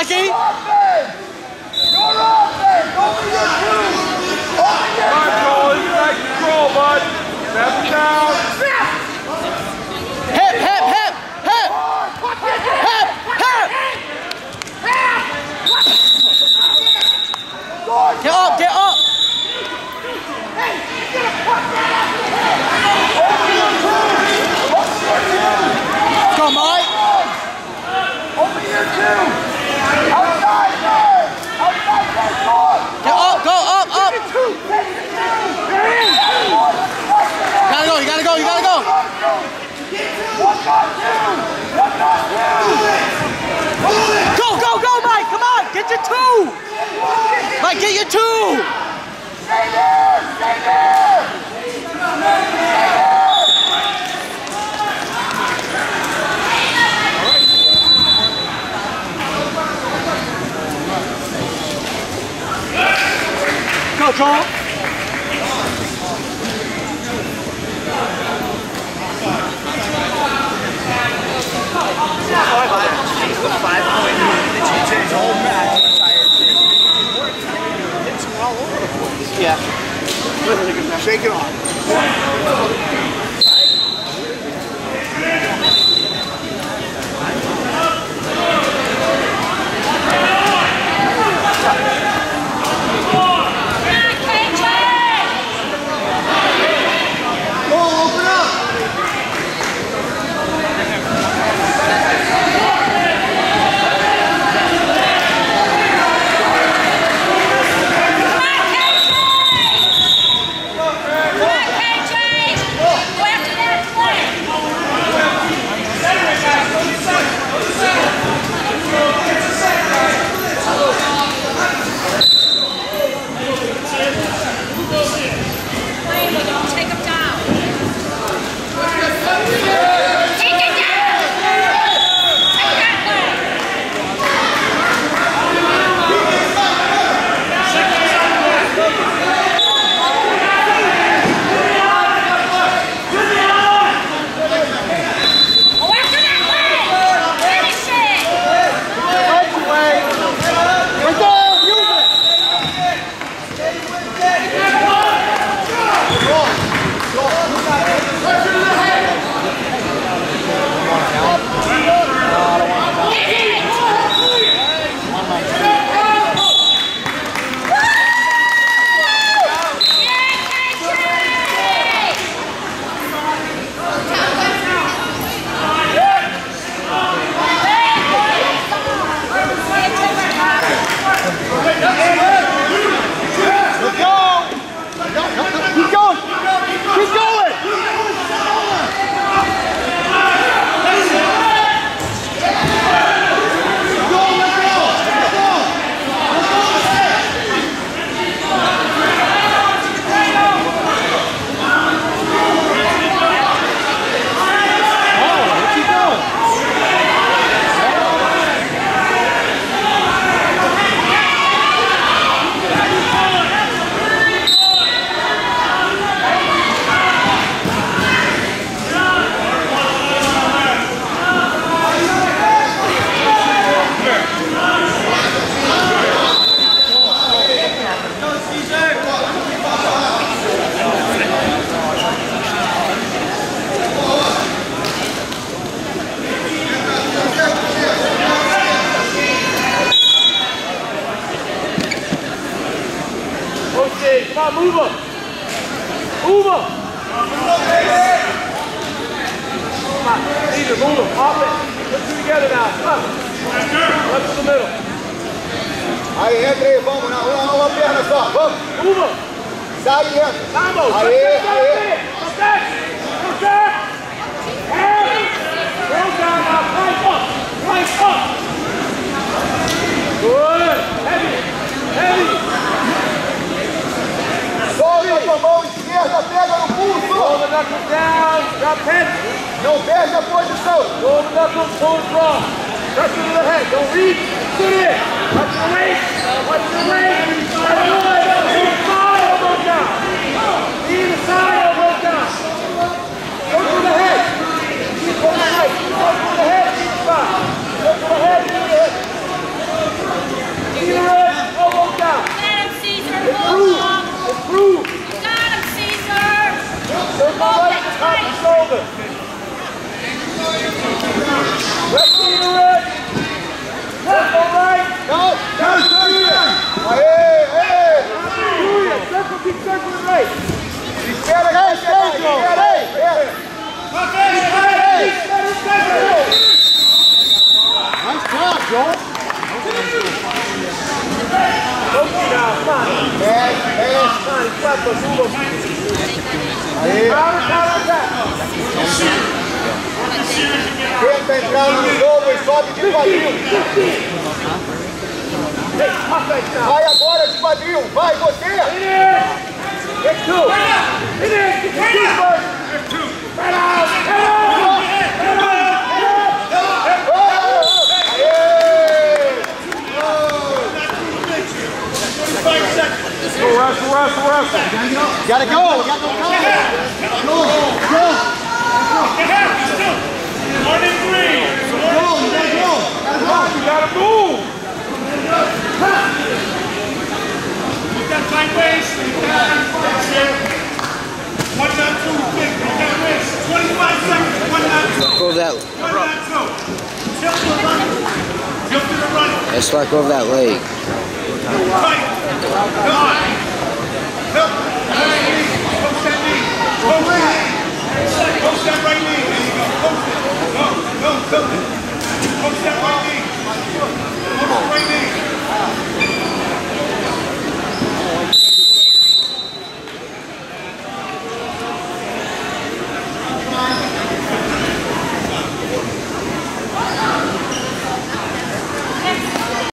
Mikey! Your offense! Open your two! Open your two! Control, nice control, bud. Step down. Hip, hip, hip, hip! Hip, hip! Get up, get up! Go, Mike! Open your two! Outside there! Outside there, score! Get up, go, up, up! Gotta go, you gotta go, you gotta go! 1-on-2! Go, go, go, Mike! Come on, get your two! Mike, get your two! Stay there! Stay there! Go, Joel! Yeah. Shake it off. Come on, move him. Move him. Come on, Peter, move him. Off it. Let's do together now. Come on. Left to the middle. Aí, entra aí, vamos, uma perna só, vamos. Move him. Sai e entra. Vamos. Aí, aí. Good. Heavy. Heavy. Solta com a mão esquerda, pega no pulso. Roll the knuckles down. Drop head. Não perde a posição. Roll the knuckles, pull it strong. Pressure to the head. Don't reach. Sit in. Watch your weight. Watch your weight. That's good. Either side or both down. Either side or both down. Go to the head. Go to the right. Go to the head. Either side. Go to the head. Either head. Tenta entrar no jogo e sobe de quadril. Vai agora de quadril. Vai você. Get two. Get two first. Right out. Go, Russell. Gotta go. Got no time. Go. One and three. Go. You gotta move. Put that tight waist. One, not two. Quick. Put that waist. 25 seconds. One, not two. Go that. One, not two. Tilt to the right. Tilt to the right. Let's let go of that leg. Right. Come on. Help. Post that knee. Post that right knee. There you go. Post it. Go. Post that right knee. Post the right knee.